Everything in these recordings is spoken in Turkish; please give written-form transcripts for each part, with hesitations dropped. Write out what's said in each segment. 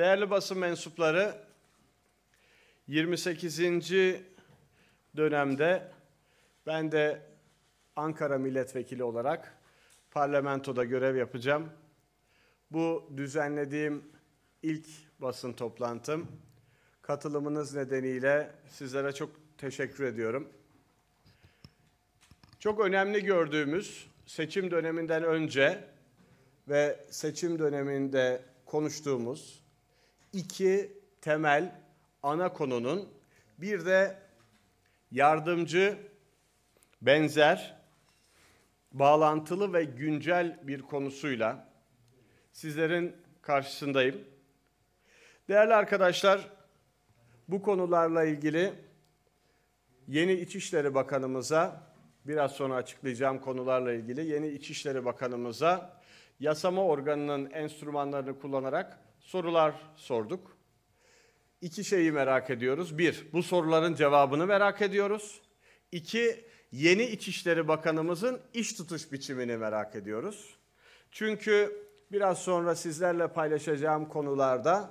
Değerli basın mensupları, 28. dönemde ben de Ankara Milletvekili olarak parlamentoda görev yapacağım. Bu düzenlediğim ilk basın toplantım. Katılımınız nedeniyle sizlere çok teşekkür ediyorum. Çok önemli gördüğümüz seçim döneminden önce ve seçim döneminde konuştuğumuz iki temel ana konunun bir de yardımcı, benzer, bağlantılı ve güncel bir konusuyla sizlerin karşısındayım. Değerli arkadaşlar, bu konularla ilgili yeni İçişleri Bakanımıza, biraz sonra açıklayacağım konularla ilgili yeni İçişleri Bakanımıza yasama organının enstrümanlarını kullanarak sorular sorduk. İki şeyi merak ediyoruz. Bir, bu soruların cevabını merak ediyoruz. İki, yeni İçişleri Bakanımızın iş tutuş biçimini merak ediyoruz. Çünkü biraz sonra sizlerle paylaşacağım konularda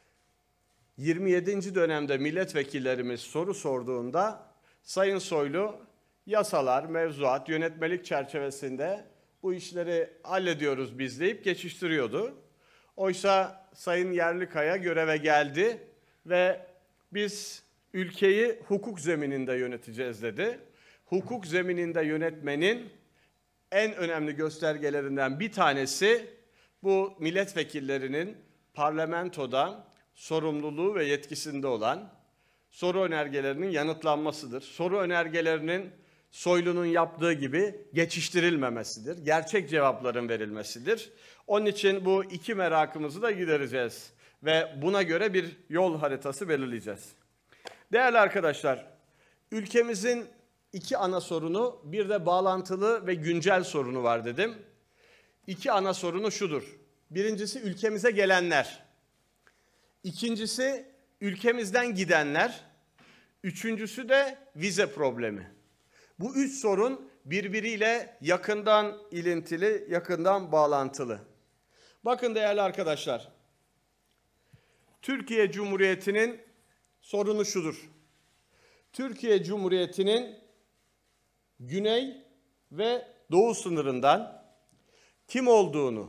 27. dönemde milletvekillerimiz soru sorduğunda Sayın Soylu yasalar, mevzuat, yönetmelik çerçevesinde bu işleri hallediyoruz biz deyip geçiştiriyordu. Oysa Sayın Yerlikaya göreve geldi ve biz ülkeyi hukuk zemininde yöneteceğiz dedi. Hukuk zemininde yönetmenin en önemli göstergelerinden bir tanesi bu milletvekillerinin parlamentoda sorumluluğu ve yetkisinde olan soru önergelerinin yanıtlanmasıdır. Soru önergelerinin Soylu'nun yaptığı gibi geçiştirilmemesidir. Gerçek cevapların verilmesidir. Onun için bu iki merakımızı da gidereceğiz ve buna göre bir yol haritası belirleyeceğiz. Değerli arkadaşlar, ülkemizin iki ana sorunu, bir de bağlantılı ve güncel sorunu var dedim. İki ana sorunu şudur. Birincisi ülkemize gelenler. İkincisi ülkemizden gidenler. Üçüncüsü de vize problemi. Bu üç sorun birbiriyle yakından ilintili, yakından bağlantılı. Bakın değerli arkadaşlar, Türkiye Cumhuriyeti'nin sorunu şudur. Türkiye Cumhuriyeti'nin güney ve doğu sınırından kim olduğunu,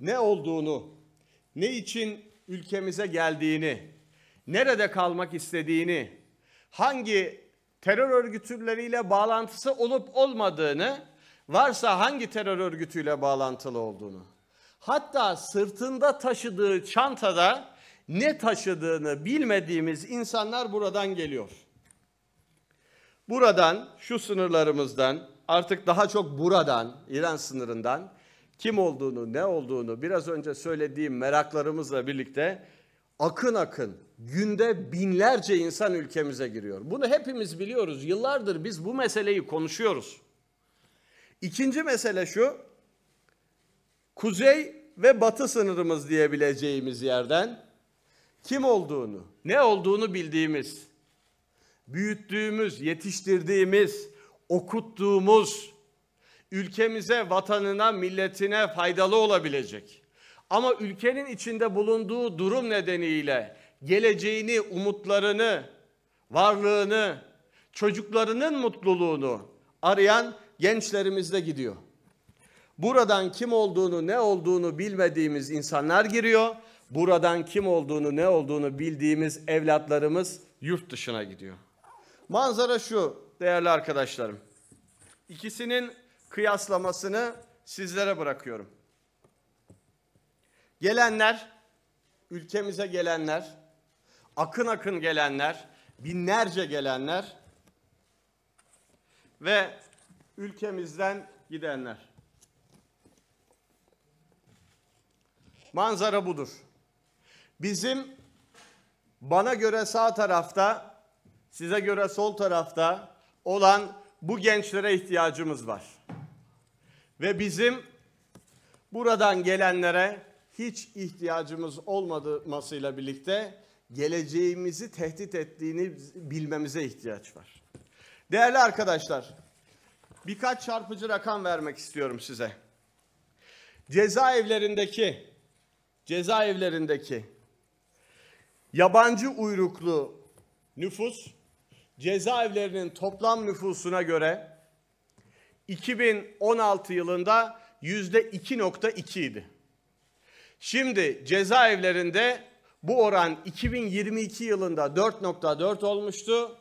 ne için ülkemize geldiğini, nerede kalmak istediğini, hangi terör örgütleriyle bağlantısı olup olmadığını, varsa hangi terör örgütüyle bağlantılı olduğunu, hatta sırtında taşıdığı çantada ne taşıdığını bilmediğimiz insanlar buradan geliyor. Buradan, şu sınırlarımızdan, artık daha çok buradan, İran sınırından kim olduğunu, ne olduğunu biraz önce söylediğim meraklarımızla birlikte akın akın günde binlerce insan ülkemize giriyor. Bunu hepimiz biliyoruz. Yıllardır biz bu meseleyi konuşuyoruz. İkinci mesele şu, kuzey ve batı sınırımız diyebileceğimiz yerden kim olduğunu, ne olduğunu bildiğimiz, büyüttüğümüz, yetiştirdiğimiz, okuttuğumuz, ülkemize, vatanına, milletine faydalı olabilecek. Ama ülkenin içinde bulunduğu durum nedeniyle geleceğini, umutlarını, varlığını, çocuklarının mutluluğunu arayan gençlerimiz de gidiyor. Buradan kim olduğunu, ne olduğunu bilmediğimiz insanlar giriyor. Buradan kim olduğunu, ne olduğunu bildiğimiz evlatlarımız yurt dışına gidiyor. Manzara şu değerli arkadaşlarım. İkisinin kıyaslamasını sizlere bırakıyorum. Gelenler, ülkemize gelenler, akın akın gelenler, binlerce gelenler ve ülkemizden gidenler. Manzara budur. Bizim bana göre sağ tarafta, size göre sol tarafta olan bu gençlere ihtiyacımız var. Ve bizim buradan gelenlere hiç ihtiyacımız olmamasıyla birlikte geleceğimizi tehdit ettiğini bilmemize ihtiyaç var. Değerli arkadaşlar, birkaç çarpıcı rakam vermek istiyorum size. Cezaevlerindeki yabancı uyruklu nüfus cezaevlerinin toplam nüfusuna göre 2016 yılında %2,2 idi. Şimdi cezaevlerinde bu oran 2022 yılında 4,4 olmuştu.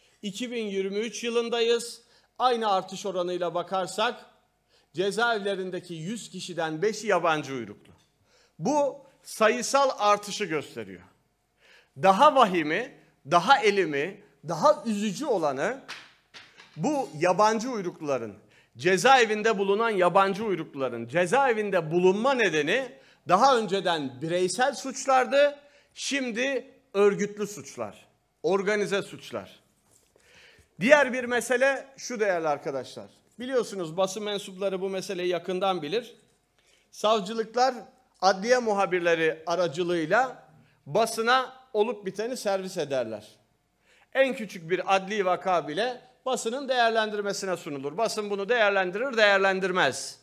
2023 yılındayız. Aynı artış oranıyla bakarsak cezaevlerindeki 100 kişiden 5'i yabancı uyruklu. Bu sayısal artışı gösteriyor. Daha vahimi, daha elimi, daha üzücü olanı bu yabancı uyrukluların, cezaevinde bulunan yabancı uyrukluların cezaevinde bulunma nedeni daha önceden bireysel suçlardı, şimdi örgütlü suçlar, organize suçlar. Diğer bir mesele şu değerli arkadaşlar. Biliyorsunuz basın mensupları bu meseleyi yakından bilir. Savcılıklar adliye muhabirleri aracılığıyla basına olup biteni servis ederler. En küçük bir adli vaka bile basının değerlendirmesine sunulur. Basın bunu değerlendirir, değerlendirmez.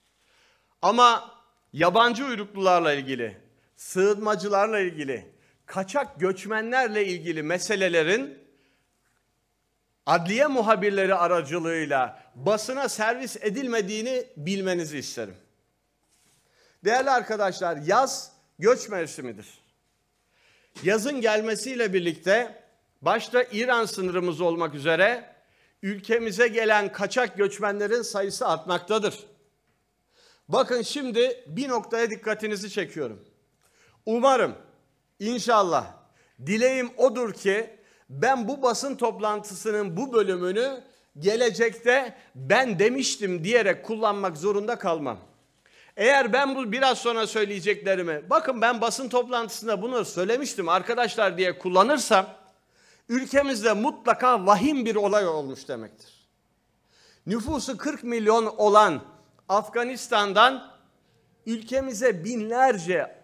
Ama yabancı uyruklularla ilgili, sığınmacılarla ilgili, kaçak göçmenlerle ilgili meselelerin adliye muhabirleri aracılığıyla basına servis edilmediğini bilmenizi isterim. Değerli arkadaşlar, yaz göç mevsimidir. Yazın gelmesiyle birlikte başta İran sınırımız olmak üzere ülkemize gelen kaçak göçmenlerin sayısı artmaktadır. Bakın şimdi bir noktaya dikkatinizi çekiyorum. Umarım, inşallah, dileğim odur ki ben bu basın toplantısının bu bölümünü gelecekte ben demiştim diyerek kullanmak zorunda kalmam. Eğer ben bu biraz sonra söyleyeceklerimi, bakın ben basın toplantısında bunu söylemiştim arkadaşlar diye kullanırsam, ülkemizde mutlaka vahim bir olay olmuş demektir. Nüfusu 40 milyon olan Afganistan'dan ülkemize binlerce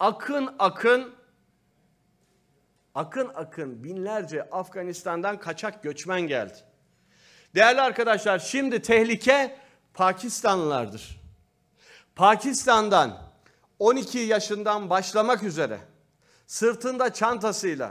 akın binlerce Afganistan'dan kaçak göçmen geldi. Değerli arkadaşlar, şimdi tehlike Pakistanlılardır. Pakistan'dan 12 yaşından başlamak üzere sırtında çantasıyla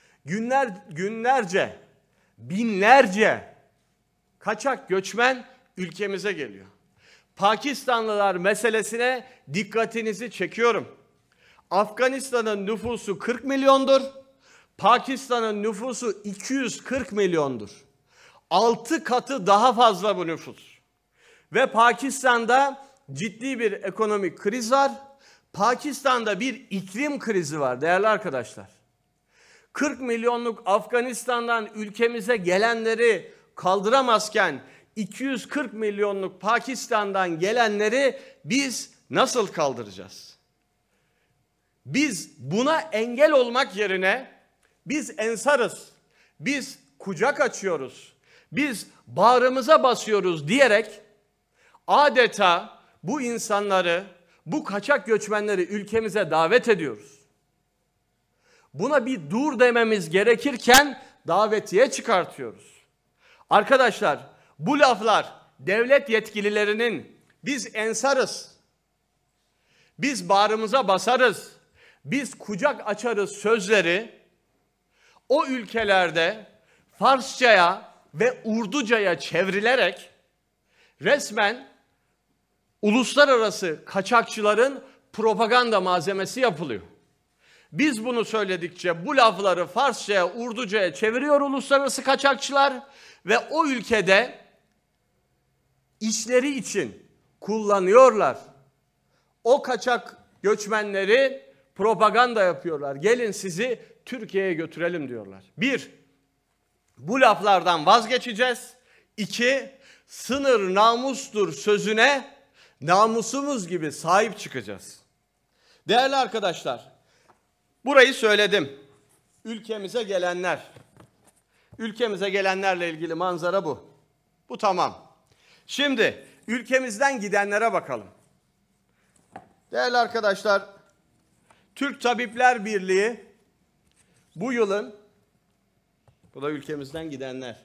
binlerce kaçak göçmen ülkemize geliyor. Pakistanlılar meselesine dikkatinizi çekiyorum. Afganistan'ın nüfusu 40 milyondur. Pakistan'ın nüfusu 240 milyondur. 6 katı daha fazla bu nüfus. Ve Pakistan'da ciddi bir ekonomik kriz var. Pakistan'da bir iklim krizi var değerli arkadaşlar. 40 milyonluk Afganistan'dan ülkemize gelenleri kaldıramazken 240 milyonluk Pakistan'dan gelenleri biz nasıl kaldıracağız? Biz buna engel olmak yerine biz ensarız, biz kucak açıyoruz, biz bağrımıza basıyoruz diyerek adeta bu insanları, bu kaçak göçmenleri ülkemize davet ediyoruz. Buna bir dur dememiz gerekirken davetiye çıkartıyoruz. Arkadaşlar, bu laflar devlet yetkililerinin biz ensarız, biz bağrımıza basarız, biz kucak açarız sözleri o ülkelerde Farsçaya ve Urducaya çevrilerek resmen uluslararası kaçakçıların propaganda malzemesi yapılıyor. Biz bunu söyledikçe bu lafları Farsçaya, Urducaya çeviriyor uluslararası kaçakçılar ve o ülkede işleri için kullanıyorlar. O kaçak göçmenleri propaganda yapıyorlar. Gelin sizi Türkiye'ye götürelim diyorlar. 1. Bu laflardan vazgeçeceğiz. 2. Sınır namustur sözüne namusumuz gibi sahip çıkacağız. Değerli arkadaşlar, burayı söyledim. Ülkemize gelenlerle ilgili manzara bu. Bu tamam. Şimdi ülkemizden gidenlere bakalım. Değerli arkadaşlar, Türk Tabipler Birliği bu yılın, bu da ülkemizden gidenler.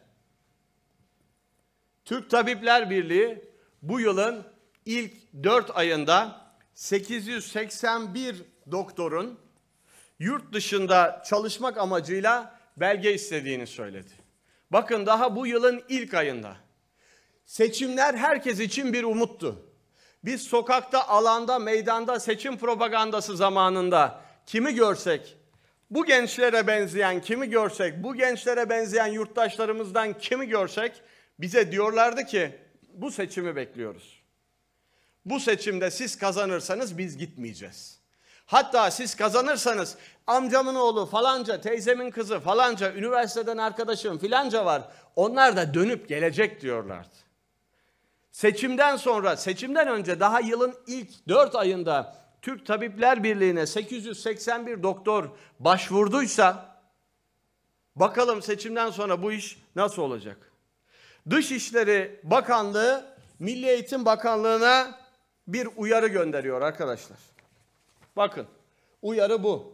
Türk Tabipler Birliği bu yılın ilk 4 ayında 881 doktorun yurt dışında çalışmak amacıyla belge istediğini söyledi. Bakın daha bu yılın ilk ayında. Seçimler herkes için bir umuttu. Biz sokakta, alanda, meydanda seçim propagandası zamanında kimi görsek, bu gençlere benzeyen kimi görsek, bu gençlere benzeyen yurttaşlarımızdan kimi görsek bize diyorlardı ki bu seçimi bekliyoruz. Bu seçimde siz kazanırsanız biz gitmeyeceğiz. Hatta siz kazanırsanız amcamın oğlu falanca, teyzemin kızı falanca, üniversiteden arkadaşım filanca var. Onlar da dönüp gelecek diyorlardı. Seçimden sonra, seçimden önce daha yılın ilk 4 ayında Türk Tabipler Birliği'ne 881 doktor başvurduysa bakalım seçimden sonra bu iş nasıl olacak? Dışişleri Bakanlığı Milli Eğitim Bakanlığı'na bir uyarı gönderiyor arkadaşlar. Bakın uyarı bu.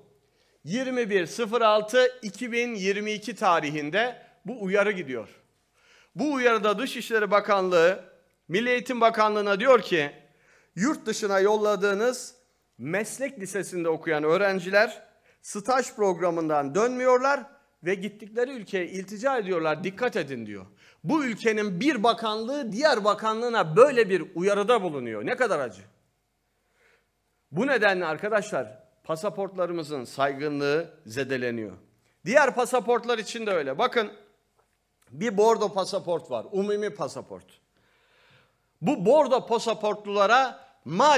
21.06.2022 tarihinde bu uyarı gidiyor. Bu uyarıda Dışişleri Bakanlığı Milli Eğitim Bakanlığı'na diyor ki yurt dışına yolladığınız meslek lisesinde okuyan öğrenciler staj programından dönmüyorlar ve gittikleri ülkeye iltica ediyorlar. Dikkat edin diyor. Bu ülkenin bir bakanlığı diğer bakanlığına böyle bir uyarıda bulunuyor. Ne kadar acı. Bu nedenle arkadaşlar pasaportlarımızın saygınlığı zedeleniyor. Diğer pasaportlar için de öyle. Bakın bir bordo pasaport var. Umumi pasaport. Bu bordo pasaportlulara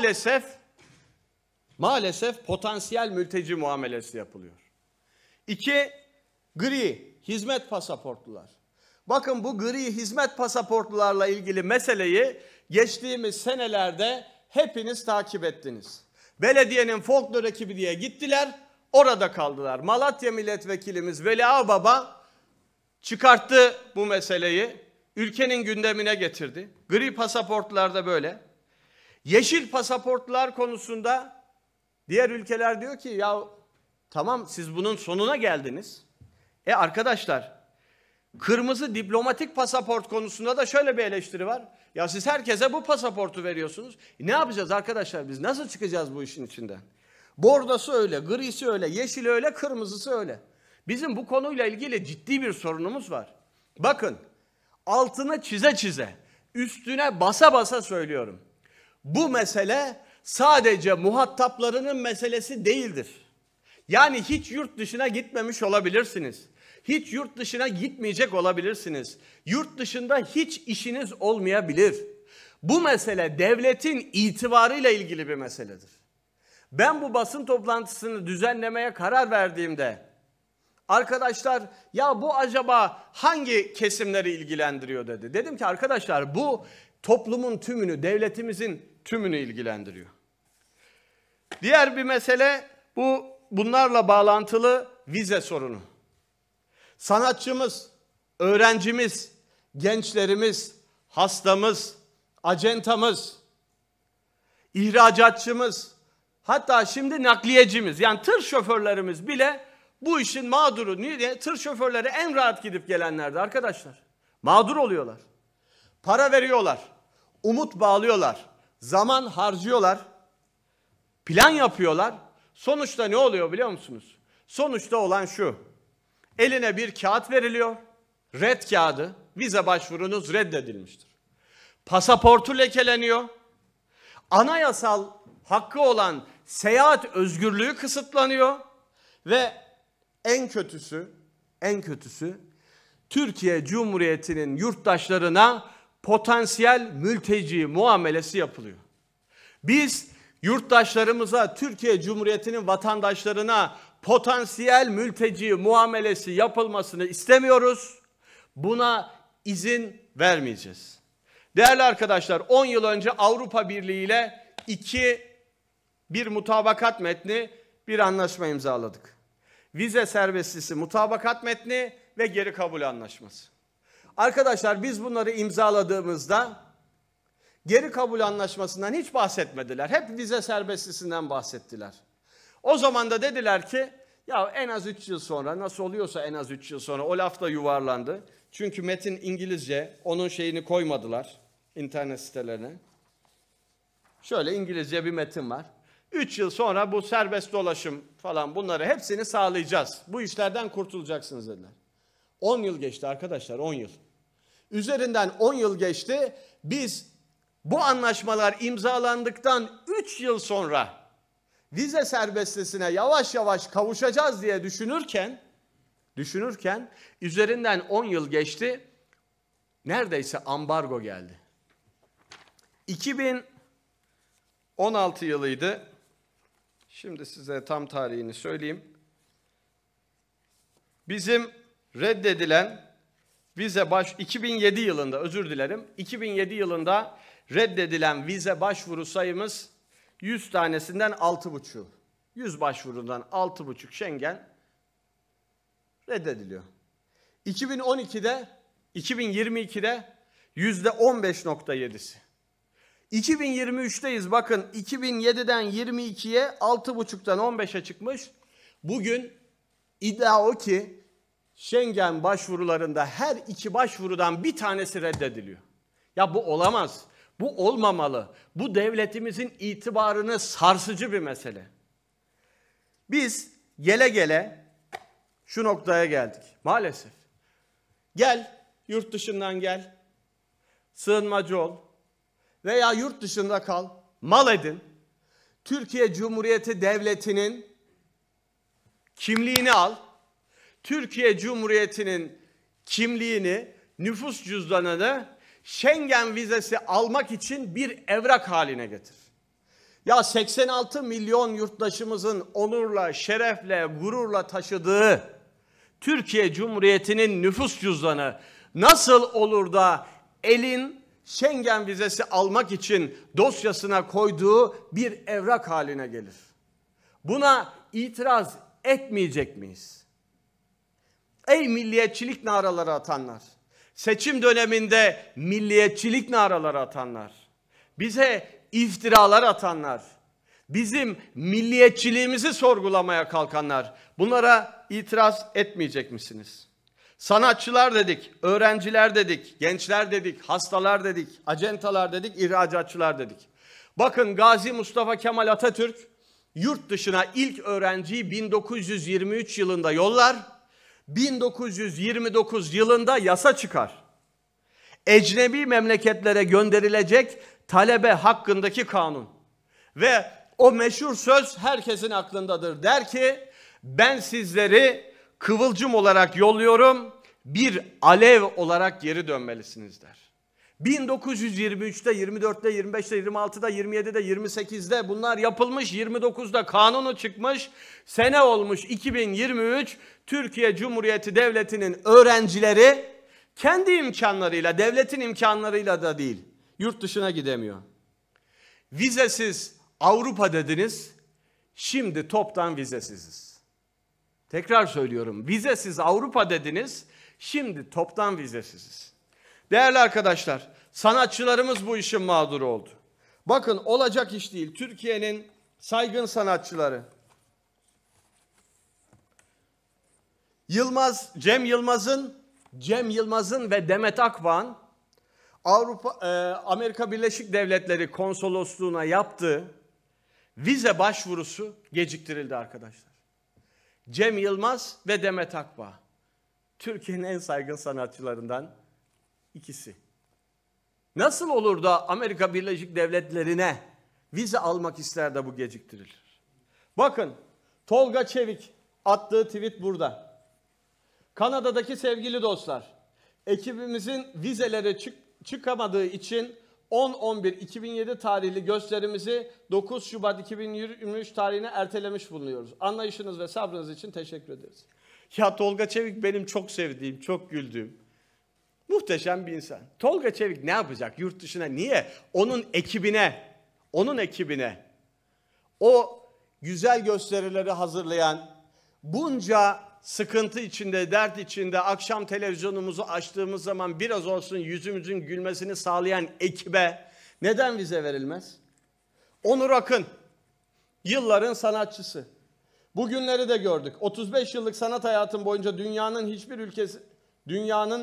maalesef potansiyel mülteci muamelesi yapılıyor. 2. Gri hizmet pasaportlular. Bakın bu gri hizmet pasaportlularla ilgili meseleyi geçtiğimiz senelerde hepiniz takip ettiniz. Belediyenin folklor ekibi diye gittiler, orada kaldılar. Malatya Milletvekilimiz Veli Ağbaba çıkarttı bu meseleyi, ülkenin gündemine getirdi. Gri pasaportlar da böyle. Yeşil pasaportlar konusunda diğer ülkeler diyor ki ya tamam siz bunun sonuna geldiniz. Arkadaşlar kırmızı diplomatik pasaport konusunda da şöyle bir eleştiri var. Ya siz herkese bu pasaportu veriyorsunuz. Ne yapacağız arkadaşlar biz? Nasıl çıkacağız bu işin içinden? Bordosu öyle, grisi öyle, yeşili öyle, kırmızısı öyle. Bizim bu konuyla ilgili ciddi bir sorunumuz var. Bakın altını çize çize, üstüne basa basa söylüyorum. Bu mesele sadece muhataplarının meselesi değildir. Yani hiç yurt dışına gitmemiş olabilirsiniz. Hiç yurt dışına gitmeyecek olabilirsiniz. Yurt dışında hiç işiniz olmayabilir. Bu mesele devletin itibarıyla ilgili bir meseledir. Ben bu basın toplantısını düzenlemeye karar verdiğimde arkadaşlar ya bu acaba hangi kesimleri ilgilendiriyor dedi. Dedim ki arkadaşlar bu toplumun tümünü, devletimizin tümünü ilgilendiriyor. Diğer bir mesele bunlarla bağlantılı vize sorunu. Sanatçımız, öğrencimiz, gençlerimiz, hastamız, acentamız, ihracatçımız, hatta şimdi nakliyecimiz yani tır şoförlerimiz bile bu işin mağduru. Niye? Tır şoförleri en rahat gidip gelenlerdi arkadaşlar. Mağdur oluyorlar. Para veriyorlar, umut bağlıyorlar, zaman harcıyorlar, plan yapıyorlar. Sonuçta ne oluyor biliyor musunuz? Sonuçta olan şu. Eline bir kağıt veriliyor. Red kağıdı. Vize başvurunuz reddedilmiştir. Pasaportu lekeleniyor. Anayasal hakkı olan seyahat özgürlüğü kısıtlanıyor. Ve en kötüsü Türkiye Cumhuriyeti'nin yurttaşlarına potansiyel mülteci muamelesi yapılıyor. Biz yurttaşlarımıza, Türkiye Cumhuriyeti'nin vatandaşlarına potansiyel mülteci muamelesi yapılmasını istemiyoruz. Buna izin vermeyeceğiz. Değerli arkadaşlar 10 yıl önce Avrupa Birliği ile bir mutabakat metni, bir anlaşma imzaladık. Vize serbestlisi mutabakat metni ve geri kabul anlaşması. Arkadaşlar biz bunları imzaladığımızda geri kabul anlaşmasından hiç bahsetmediler. Hep vize serbestlisinden bahsettiler. O zaman da dediler ki ya en az 3 yıl sonra nasıl oluyorsa en az 3 yıl sonra o laf da yuvarlandı. Çünkü metin İngilizce, onun şeyini koymadılar internet sitelerine. Şöyle İngilizce bir metin var. 3 yıl sonra bu serbest dolaşım falan bunları hepsini sağlayacağız. Bu işlerden kurtulacaksınız dediler. 10 yıl geçti arkadaşlar, 10 yıl. Üzerinden 10 yıl geçti. Biz bu anlaşmalar imzalandıktan 3 yıl sonra vize serbestliğine yavaş yavaş kavuşacağız diye düşünürken üzerinden 10 yıl geçti. Neredeyse ambargo geldi. 2016 yılıydı. Şimdi size tam tarihini söyleyeyim. Bizim reddedilen vize 2007 yılında, özür dilerim. 2007 yılında reddedilen vize başvuru sayımız 100 tanesinden 6,5. 100 başvurudan 6,5 Schengen reddediliyor. 2022'de %15,7'si. 2023'teyiz bakın, 2007'den 22'ye 6,5'tan 15'e çıkmış. Bugün iddia o ki Schengen başvurularında her 2 başvurudan bir tanesi reddediliyor. Ya bu olamaz. Bu olmamalı. Bu devletimizin itibarını sarsıcı bir mesele. Biz gele gele şu noktaya geldik. Maalesef. Gel, yurt dışından gel. Sığınmacı ol. Veya yurt dışında kal. Mal edin. Türkiye Cumhuriyeti Devleti'nin kimliğini al. Türkiye Cumhuriyeti'nin kimliğini, nüfus cüzdanını Schengen vizesi almak için bir evrak haline getir. Ya 86 milyon yurttaşımızın onurla, şerefle, gururla taşıdığı Türkiye Cumhuriyeti'nin nüfus cüzdanı nasıl olur da elin Schengen vizesi almak için dosyasına koyduğu bir evrak haline gelir? Buna itiraz etmeyecek miyiz? Ey milliyetçilik naraları atanlar, seçim döneminde milliyetçilik naraları atanlar, bize iftiralar atanlar, bizim milliyetçiliğimizi sorgulamaya kalkanlar, bunlara itiraz etmeyecek misiniz? Sanatçılar dedik, öğrenciler dedik, gençler dedik, hastalar dedik, acentalar dedik, ihracatçılar dedik. Bakın Gazi Mustafa Kemal Atatürk yurt dışına ilk öğrenciyi 1923 yılında yollar, 1929 yılında yasa çıkar. Ecnebi memleketlere gönderilecek talebe hakkındaki kanun. Ve o meşhur söz herkesin aklındadır. Der ki, ben sizleri kıvılcım olarak yolluyorum, bir alev olarak geri dönmelisiniz der. 1923'te, 24'te, 25'te, 26'da, 27'de, 28'de bunlar yapılmış, 29'da kanunu çıkmış, sene olmuş 2023, Türkiye Cumhuriyeti Devleti'nin öğrencileri kendi imkanlarıyla, devletin imkanlarıyla da değil, yurt dışına gidemiyor. Vizesiz Avrupa dediniz, şimdi toptan vizesiziz. Tekrar söylüyorum, vizesiz Avrupa dediniz, şimdi toptan vizesiziz. Değerli arkadaşlar, sanatçılarımız bu işin mağduru oldu. Bakın olacak iş değil. Türkiye'nin saygın sanatçıları Cem Yılmaz'ın ve Demet Akbağ'ın Amerika Birleşik Devletleri Konsolosluğu'na yaptığı vize başvurusu geciktirildi arkadaşlar. Cem Yılmaz ve Demet Akbağ, Türkiye'nin en saygın sanatçılarından İkisi. Nasıl olur da Amerika Birleşik Devletleri'ne vize almak ister de bu geciktirilir? Bakın, Tolga Çevik attığı tweet burada. Kanada'daki sevgili dostlar, ekibimizin vizeleri çıkamadığı için 10-11-2007 tarihli gösterimizi 9 Şubat 2023 tarihine ertelemiş bulunuyoruz. Anlayışınız ve sabrınız için teşekkür ederiz. Ya Tolga Çevik benim çok sevdiğim, çok güldüğüm, muhteşem bir insan. Tolga Çevik ne yapacak yurt dışına? Niye? Onun ekibine, o güzel gösterileri hazırlayan, bunca sıkıntı içinde, dert içinde, akşam televizyonumuzu açtığımız zaman biraz olsun yüzümüzün gülmesini sağlayan ekibe neden vize verilmez? Onur Akın, yılların sanatçısı. Bugünleri de gördük. 35 yıllık sanat hayatım boyunca dünyanın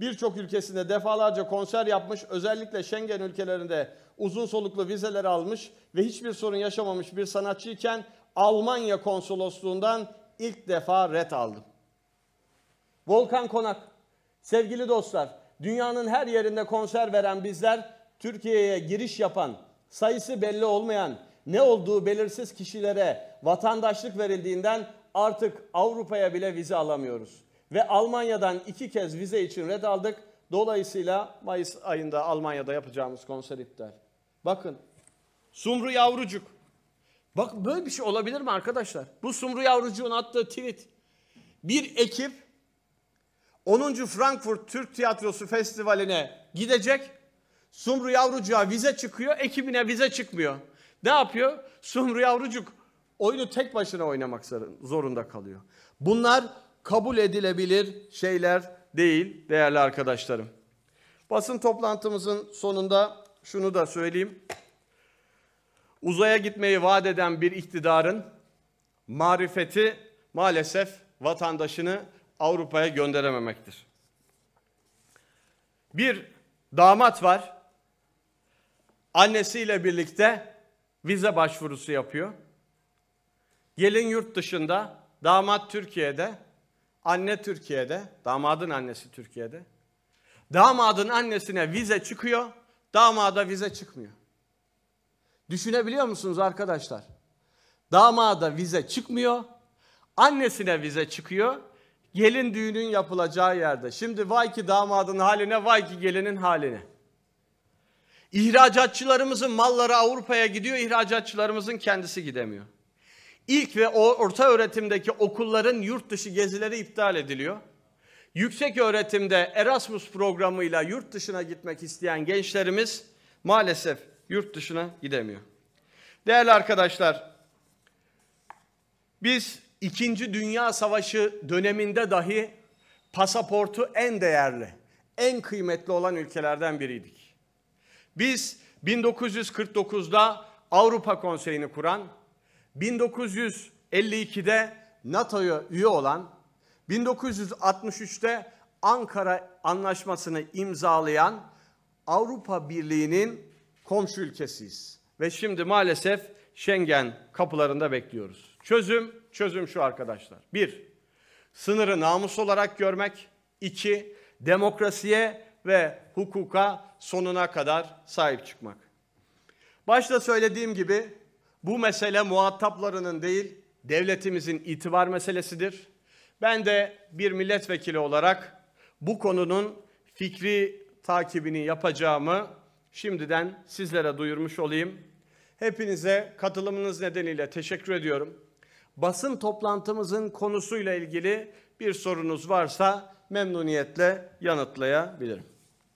Birçok ülkesinde defalarca konser yapmış, özellikle Schengen ülkelerinde uzun soluklu vizeler almış ve hiçbir sorun yaşamamış bir sanatçıyken Almanya konsolosluğundan ilk defa ret aldım. Volkan Konak, sevgili dostlar, dünyanın her yerinde konser veren bizler, Türkiye'ye giriş yapan, sayısı belli olmayan, ne olduğu belirsiz kişilere vatandaşlık verildiğinden artık Avrupa'ya bile vize alamıyoruz. Ve Almanya'dan 2 kez vize için ret aldık. Dolayısıyla Mayıs ayında Almanya'da yapacağımız konser iptal. Bakın, Sumru Yavrucuk. Bak, böyle bir şey olabilir mi arkadaşlar? Bu Sumru Yavrucuk'un attığı tweet. Bir ekip 10. Frankfurt Türk Tiyatrosu Festivali'ne gidecek. Sumru Yavrucuk'a vize çıkıyor, ekibine vize çıkmıyor. Ne yapıyor? Sumru Yavrucuk oyunu tek başına oynamak zorunda kalıyor. Bunlar kabul edilebilir şeyler değil değerli arkadaşlarım. Basın toplantımızın sonunda şunu da söyleyeyim. Uzaya gitmeyi vaat eden bir iktidarın marifeti maalesef vatandaşını Avrupa'ya gönderememektir. Bir damat var. Annesiyle birlikte vize başvurusu yapıyor. Gelin yurt dışında, damat Türkiye'de, anne Türkiye'de, damadın annesi Türkiye'de. Damadın annesine vize çıkıyor, damada vize çıkmıyor. Düşünebiliyor musunuz arkadaşlar? Damada vize çıkmıyor, annesine vize çıkıyor, gelin düğünün yapılacağı yerde. Şimdi vay ki damadın haline, vay ki gelinin haline. İhracatçılarımızın malları Avrupa'ya gidiyor, ihracatçılarımızın kendisi gidemiyor. İlk ve orta öğretimdeki okulların yurt dışı gezileri iptal ediliyor. Yüksek öğretimde Erasmus programıyla yurt dışına gitmek isteyen gençlerimiz maalesef yurt dışına gidemiyor. Değerli arkadaşlar, biz 2. Dünya Savaşı döneminde dahi pasaportu en değerli, en kıymetli olan ülkelerden biriydik. Biz 1949'da Avrupa Konseyi'ni kuran, 1952'de NATO'ya üye olan, 1963'te Ankara Anlaşması'nı imzalayan Avrupa Birliği'nin komşu ülkesiyiz. Ve şimdi maalesef Schengen kapılarında bekliyoruz. Çözüm şu arkadaşlar. 1. Sınırı namus olarak görmek. 2. Demokrasiye ve hukuka sonuna kadar sahip çıkmak. Başta söylediğim gibi bu mesele muhataplarının değil, devletimizin itibar meselesidir. Ben de bir milletvekili olarak bu konunun fikri takibini yapacağımı şimdiden sizlere duyurmuş olayım. Hepinize katılımınız nedeniyle teşekkür ediyorum. Basın toplantımızın konusuyla ilgili bir sorunuz varsa memnuniyetle yanıtlayabilirim.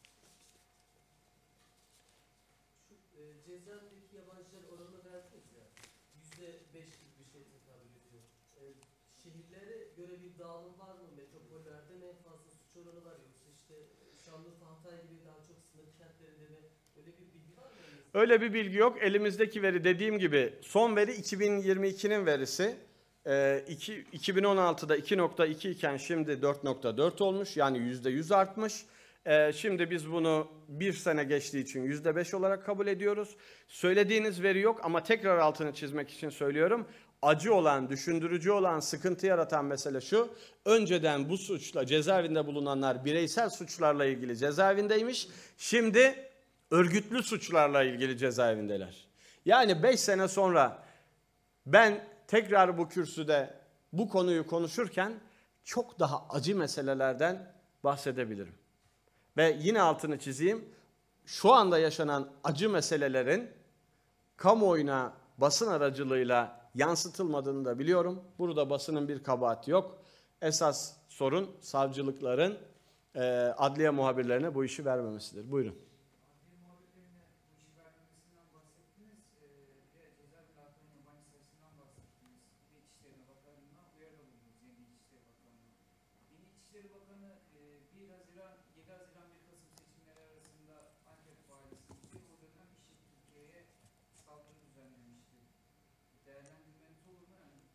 Cezaevindeki yabancılar oranı verdiniz ya, %5'lik bir şey tekabül ediyor. Şehirlere göre bir dağılım var mı? Metropollerde mi en fazla suç oranı var, yoksa işte Şanlıurfa, Hatay gibi daha çok sınır kentlerinde mi? Öyle bir bilgi var mı? Öyle bir bilgi yok. Elimizdeki veri, dediğim gibi, son veri 2022'nin verisi. 2016'da 2.2 iken şimdi 4.4 olmuş. Yani %100 artmış. Şimdi biz bunu bir sene geçtiği için %5 olarak kabul ediyoruz. Söylediğiniz veri yok ama tekrar altını çizmek için söylüyorum. Acı olan, düşündürücü olan, sıkıntı yaratan mesele şu: önceden bu suçla cezaevinde bulunanlar bireysel suçlarla ilgili cezaevindeymiş. Şimdi örgütlü suçlarla ilgili cezaevindeler. Yani 5 sene sonra ben tekrar bu kürsüde bu konuyu konuşurken çok daha acı meselelerden bahsedebilirim. Ve yine altını çizeyim, şu anda yaşanan acı meselelerin kamuoyuna basın aracılığıyla yansıtılmadığını da biliyorum. Burada basının bir kabahati yok. Esas sorun savcılıkların adliye muhabirlerine bu işi vermemesidir. Buyurun.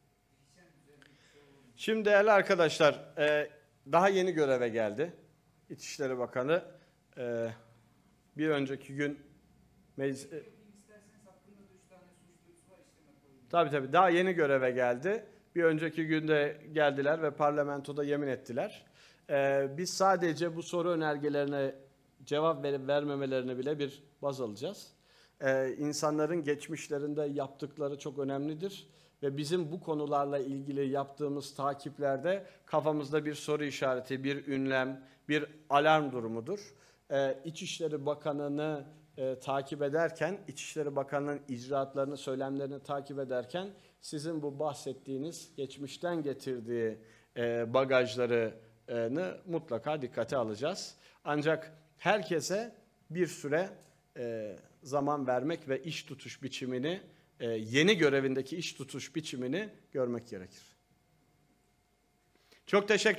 Şimdi değerli arkadaşlar, daha yeni göreve geldi. İçişleri Bakanı bir önceki gün meclis... Tabii daha yeni göreve geldi. Bir önceki günde geldiler ve parlamentoda yemin ettiler. Biz sadece bu soru önergelerine cevap verip vermemelerine bile bir baz alacağız. İnsanların geçmişlerinde yaptıkları çok önemlidir. Ve bizim bu konularla ilgili yaptığımız takiplerde kafamızda bir soru işareti, bir ünlem, bir alarm durumudur. İçişleri Bakanı'nı takip ederken, İçişleri Bakanı'nın icraatlarını, söylemlerini takip ederken sizin bu bahsettiğiniz geçmişten getirdiği bagajlarını mutlaka dikkate alacağız. Ancak herkese bir süre zaman vermek ve iş tutuş biçimini, yeni görevindeki iş tutuş biçimini görmek gerekir. Çok teşekkür